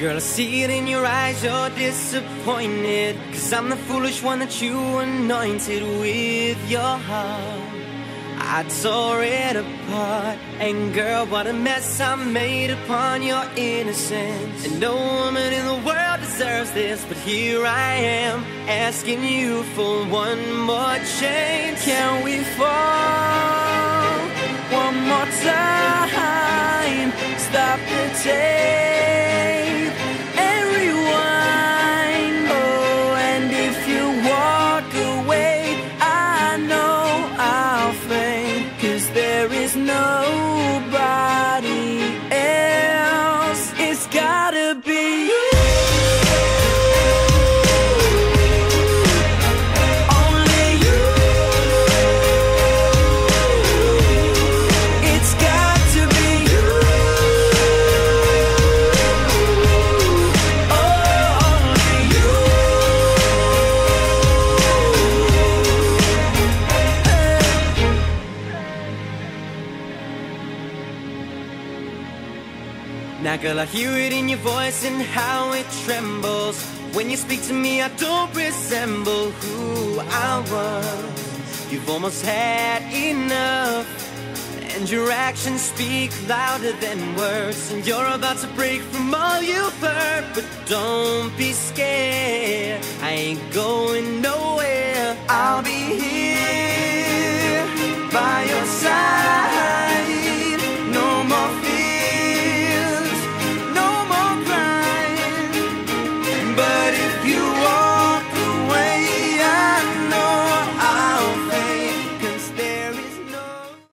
Girl, I see it in your eyes, you're disappointed, 'cause I'm the foolish one that you anointed with your heart. I tore it apart, and girl, what a mess I made upon your innocence. And no woman in the world deserves this, but here I am, asking you for one more chance. Can we fall one more time? Stop the tape and rewind. Oh, and if you walk away, I know I'll faint, 'cause there is nobody else. It's gotta be you. Now girl, I hear it in your voice and how it trembles. When you speak to me, I don't resemble who I was. You've almost had enough, and your actions speak louder than words. And you're about to break from all you've heard, but don't be scared, I ain't going